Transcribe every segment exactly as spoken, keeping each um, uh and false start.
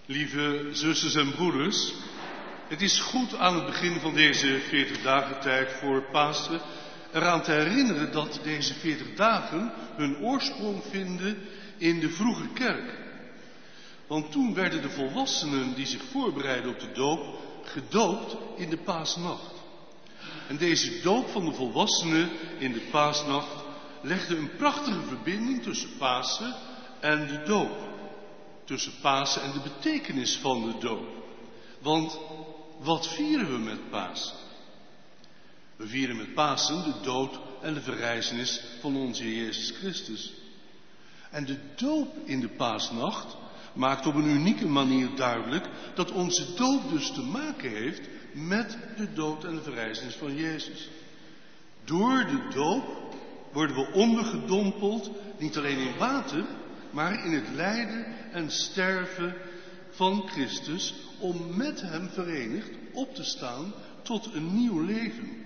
Lieve zusters en broeders, het is goed aan het begin van deze veertig dagen tijd voor Pasen eraan te herinneren dat deze veertig dagen hun oorsprong vinden in de vroege kerk. Want toen werden de volwassenen die zich voorbereiden op de doop gedoopt in de paasnacht. En deze doop van de volwassenen in de paasnacht legde een prachtige verbinding tussen Pasen en de doop. Tussen Pasen en de betekenis van de doop. Want wat vieren we met Pasen? We vieren met Pasen de dood en de verrijzenis van onze Heer Jezus Christus. En de doop in de paasnacht maakt op een unieke manier duidelijk dat onze doop dus te maken heeft met de dood en de verrijzenis van Jezus. Door de doop worden we ondergedompeld, niet alleen in water, maar in het lijden en sterven van Christus, om met hem verenigd op te staan tot een nieuw leven.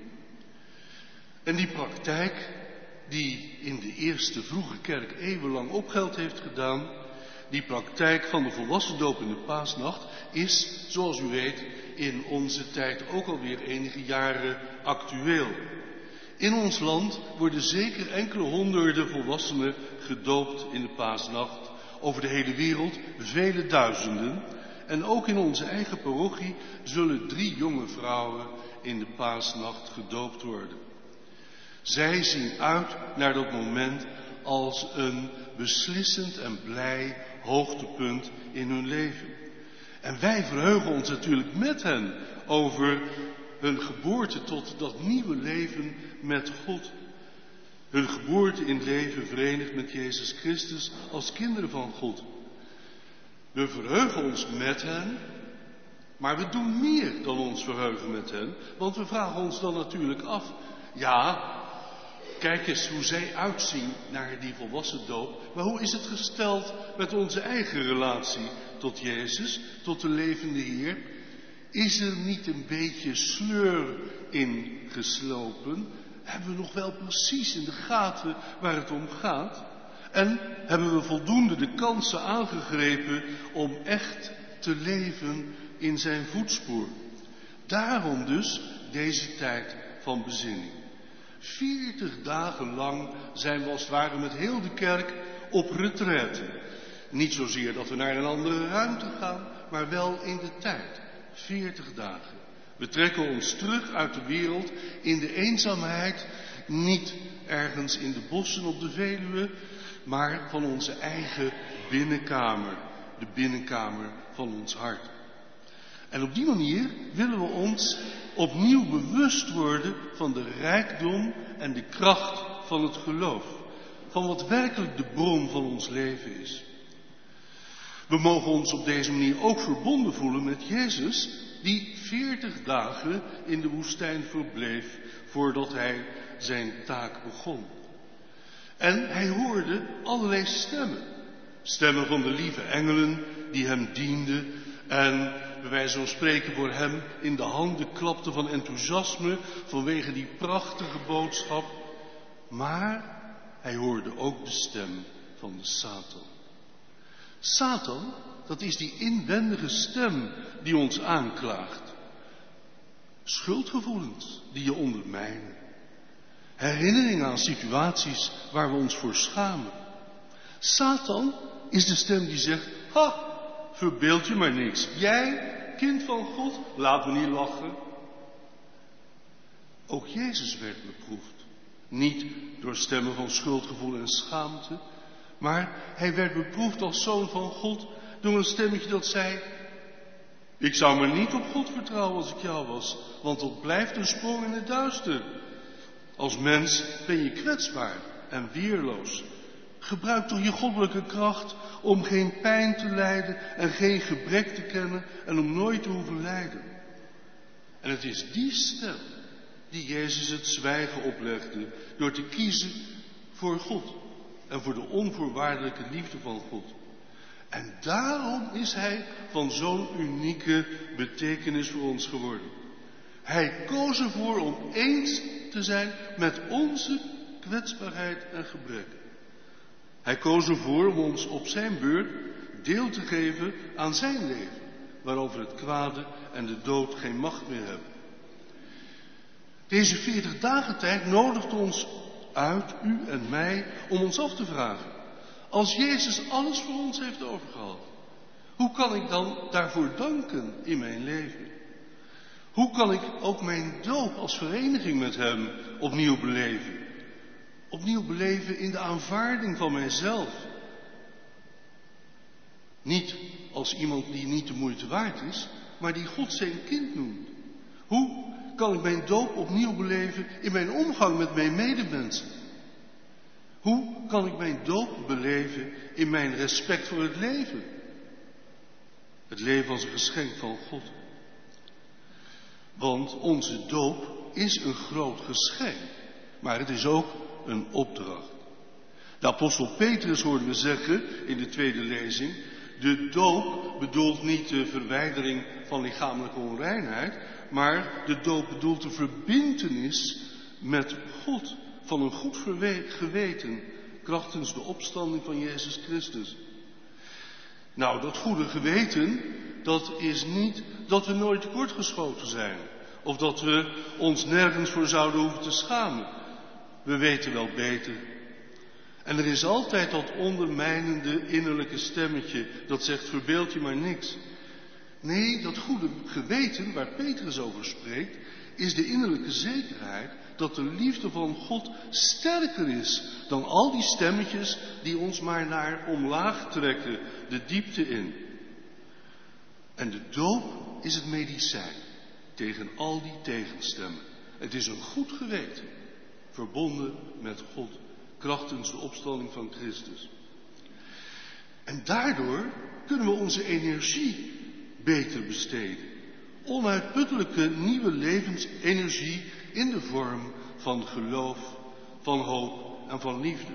En die praktijk, die in de eerste vroege kerk eeuwenlang opgeld heeft gedaan, die praktijk van de volwassendoop in de paasnacht, is, zoals u weet, in onze tijd ook alweer enige jaren actueel. In ons land worden zeker enkele honderden volwassenen gedoopt in de paasnacht. Over de hele wereld vele duizenden. En ook in onze eigen parochie zullen drie jonge vrouwen in de paasnacht gedoopt worden. Zij zien uit naar dat moment als een beslissend en blij hoogtepunt in hun leven. En wij verheugen ons natuurlijk met hen over hun geboorte tot dat nieuwe leven met God. Hun geboorte in het leven verenigd met Jezus Christus als kinderen van God. We verheugen ons met hen, maar we doen meer dan ons verheugen met hen. Want we vragen ons dan natuurlijk af, ja, kijk eens hoe zij uitzien naar die volwassen doop. Maar hoe is het gesteld met onze eigen relatie tot Jezus, tot de levende Heer? Is er niet een beetje sleur in geslopen? Hebben we nog wel precies in de gaten waar het om gaat? En hebben we voldoende de kansen aangegrepen om echt te leven in zijn voetspoor? Daarom dus deze tijd van bezinning. Veertig dagen lang zijn we als het ware met heel de kerk op retraite. Niet zozeer dat we naar een andere ruimte gaan, maar wel in de tijd. Veertig dagen. We trekken ons terug uit de wereld in de eenzaamheid, niet ergens in de bossen op de Veluwe, maar van onze eigen binnenkamer, de binnenkamer van ons hart. En op die manier willen we ons opnieuw bewust worden van de rijkdom en de kracht van het geloof, van wat werkelijk de bron van ons leven is. We mogen ons op deze manier ook verbonden voelen met Jezus, die veertig dagen in de woestijn verbleef voordat hij zijn taak begon. En hij hoorde allerlei stemmen. Stemmen van de lieve engelen die hem dienden en bij wijze van spreken voor hem in de handen klapten van enthousiasme vanwege die prachtige boodschap. Maar hij hoorde ook de stem van de Satan. Satan, dat is die inwendige stem die ons aanklaagt. Schuldgevoelens die je ondermijnen. Herinneringen aan situaties waar we ons voor schamen. Satan is de stem die zegt, ha, verbeeld je maar niks. Jij, kind van God, laat me niet lachen. Ook Jezus werd beproefd. Niet door stemmen van schuldgevoel en schaamte, maar hij werd beproefd als zoon van God door een stemmetje dat zei, ik zou maar niet op God vertrouwen als ik jou was, want dat blijft een sprong in het duister. Als mens ben je kwetsbaar en weerloos. Gebruik toch je goddelijke kracht om geen pijn te lijden en geen gebrek te kennen en om nooit te hoeven lijden. En het is die stem die Jezus het zwijgen oplegde door te kiezen voor God en voor de onvoorwaardelijke liefde van God. En daarom is hij van zo'n unieke betekenis voor ons geworden. Hij koos ervoor om eens te zijn met onze kwetsbaarheid en gebrek. Hij koos ervoor om ons op zijn beurt deel te geven aan zijn leven, waarover het kwade en de dood geen macht meer hebben. Deze veertig dagen tijd nodigt ons uit, u en mij, om ons af te vragen. Als Jezus alles voor ons heeft overgehaald, hoe kan ik dan daarvoor danken in mijn leven? Hoe kan ik ook mijn doop als vereniging met hem opnieuw beleven? Opnieuw beleven in de aanvaarding van mijzelf. Niet als iemand die niet de moeite waard is, maar die God zijn kind noemt. Hoe kan ik mijn doop opnieuw beleven in mijn omgang met mijn medemensen? Hoe kan ik mijn doop beleven in mijn respect voor het leven? Het leven als een geschenk van God. Want onze doop is een groot geschenk, maar het is ook een opdracht. De apostel Petrus hoorden we zeggen in de tweede lezing, de doop bedoelt niet de verwijdering van lichamelijke onreinheid, maar de doop bedoelt de verbintenis met God van een goed geweten krachtens de opstanding van Jezus Christus. Nou, dat goede geweten, dat is niet dat we nooit tekortgeschoten zijn. Of dat we ons nergens voor zouden hoeven te schamen. We weten wel beter. En er is altijd dat ondermijnende innerlijke stemmetje dat zegt, verbeeld je maar niks. Nee, dat goede geweten waar Petrus over spreekt, is de innerlijke zekerheid dat de liefde van God sterker is dan al die stemmetjes die ons maar naar omlaag trekken, de diepte in. En de doop is het medicijn tegen al die tegenstemmen. Het is een goed geweten, verbonden met God, krachtens de opstanding van Christus. En daardoor kunnen we onze energie beter besteden. Onuitputtelijke nieuwe levensenergie in de vorm van geloof, van hoop en van liefde.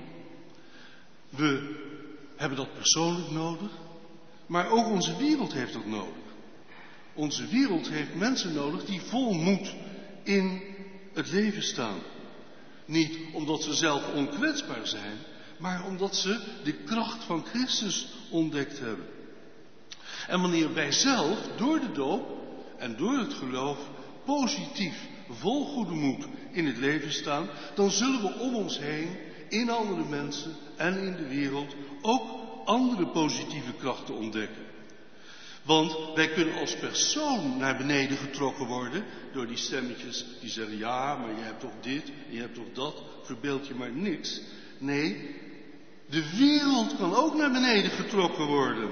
We hebben dat persoonlijk nodig, maar ook onze wereld heeft dat nodig. Onze wereld heeft mensen nodig die vol moed in het leven staan. Niet omdat ze zelf onkwetsbaar zijn, maar omdat ze de kracht van Christus ontdekt hebben. En wanneer wij zelf door de doop en door het geloof positief, vol goede moed in het leven staan, dan zullen we om ons heen, in andere mensen en in de wereld, ook andere positieve krachten ontdekken. Want wij kunnen als persoon naar beneden getrokken worden door die stemmetjes die zeggen, ja, maar je hebt toch dit, je hebt toch dat, verbeeld je maar niks. Nee, de wereld kan ook naar beneden getrokken worden.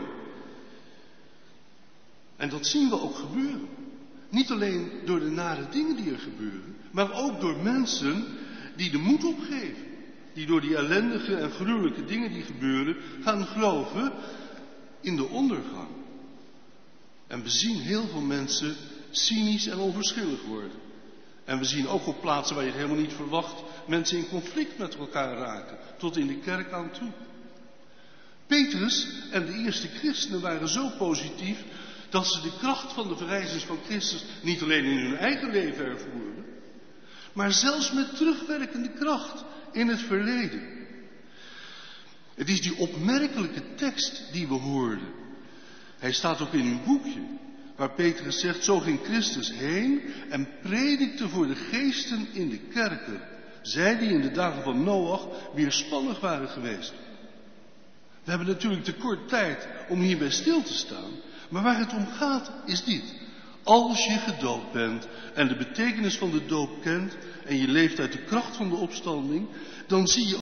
En dat zien we ook gebeuren. Niet alleen door de nare dingen die er gebeuren, maar ook door mensen die de moed opgeven. Die door die ellendige en gruwelijke dingen die gebeuren, gaan geloven in de ondergang. En we zien heel veel mensen cynisch en onverschillig worden. En we zien ook op plaatsen waar je het helemaal niet verwacht, mensen in conflict met elkaar raken, tot in de kerk aan toe. Petrus en de eerste christenen waren zo positief dat ze de kracht van de verrijzenis van Christus niet alleen in hun eigen leven ervoeren, maar zelfs met terugwerkende kracht in het verleden. Het is die opmerkelijke tekst die we hoorden. Hij staat ook in uw boekje, waar Petrus zegt, zo ging Christus heen en predikte voor de geesten in de kerken, zij die in de dagen van Noach weerspannig waren geweest. We hebben natuurlijk te kort tijd om hierbij stil te staan, maar waar het om gaat is dit. Als je gedoopt bent en de betekenis van de doop kent en je leeft uit de kracht van de opstanding, dan zie je